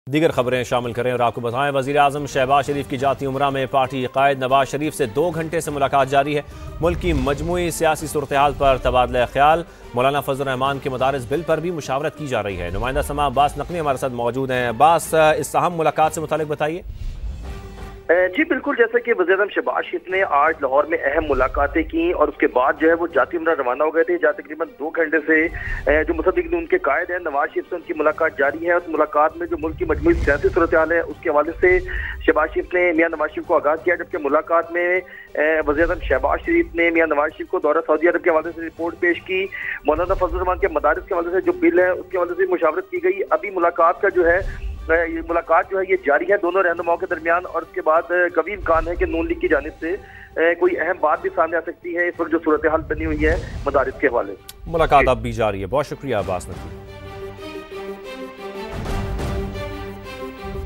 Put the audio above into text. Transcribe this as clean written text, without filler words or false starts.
दीगर खबरें शामिल करें और आपको बताएं, वज़ीर आज़म शहबाज शरीफ की जाती उम्रा में पार्टी कायद नवाज शरीफ से 2 घंटे से मुलाकात जारी है। मुल्क की मजमूई सियासी सूरत हाल पर तबादला ख्याल, मौलाना फजल रहमान के मदारिस बिल पर भी मुशावरत की जा रही है। नुमाइंदा समा अब्बास नकवी हमारे साथ मौजूद हैं। अब्बास, इस अहम मुलाकात से मुतालिक बताइए। जी बिल्कुल, जैसे कि वज़ीर आज़म शहबाज शरीफ ने आज लाहौर में अहम मुलाकातें की और उसके बाद जो है वो जाती उम्रा रवाना हो गए थे। जहाँ तकरीबन 2 घंटे से जो मुसद्दिक़ीन उनके कायद हैं नवाज शरीफ से उनकी मुलाकात जारी है। उस मुलाकात में जो मुल्क की मजमूई सियासी सूरत हाल है उसके हवाले से शहबाज शरीफ ने मियाँ नवाज शरीफ को आगाज़ किया, जबकि मुलाकात में वज़ीर आज़म शहबाज शरीफ ने मियाँ नवाज शरीफ को दौरा सऊदी अरब के हवाले से रिपोर्ट पेश की। मौलाना फजल रहमान के मदारिस के हवाले से जो बिल है उसके हवाले से मुशावरत की गई। अभी मुलाकात का जो है ये जारी है दोनों रहनुमाओं के दरमियान, और उसके बाद कभी इम्कान है कि नून लीग की जानिब से कोई अहम बात भी सामने आ सकती है। इस वक्त जो सूरत हाल बनी हुई है मदारिस के हवाले से। मुलाकात अब भी जारी है। बहुत शुक्रिया अब्बास नकवी।